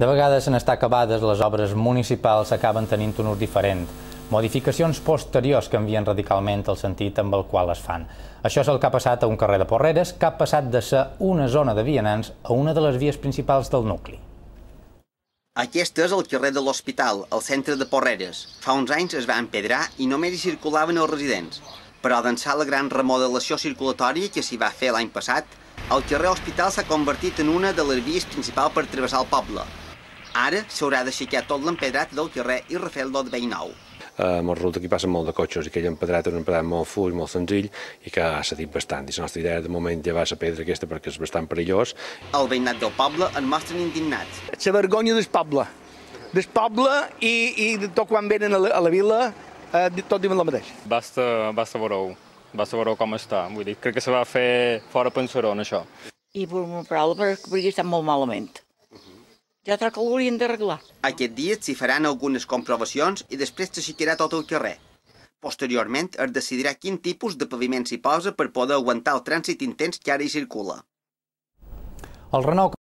De vegades, en estar acabades, les obres municipals acaben tenint un ús diferent. Modificacions posteriors canvien radicalment el sentit amb el qual es fan. Això és el que ha passat a un carrer de Porreres, que ha passat de ser una zona de vianants a una de les vies principals del nucli. Aquest és el carrer de l'Hospital, al centre de Porreres. Fa uns anys es va empedrar i només hi circulaven els residents. Però d'ençà la gran remodelació circulatòria que s'hi va fer l'any passat, el carrer Hospital s'ha convertit en una de les vies principals per travessar el poble. Ara s'haurà d'aixecar tot l'empedrat del carrer i refer-lo de vell nou. A Montruta aquí passen molt de cotxes i aquell empedrat és un empedrat molt fluix, molt senzill i que ha cedit bastant. I la nostra idea de moment llevar la pedra aquesta perquè és bastant perillós. El veïnat del poble en mostren indignats. La vergonya del poble i de tot quan venen a la vila tot diuen el mateix. Basta veure com està. Vull dir, crec que se va fer fora pensaró en això. I per una paraula perquè estan molt malament. Ja troc que l'haurien d'arreglar. Aquest dia s'hi faran algunes comprovacions i després s'aixecarà tot el carrer. Posteriorment es decidirà quin tipus de paviment s'hi posa per poder aguantar el trànsit intens que ara hi circula. El renou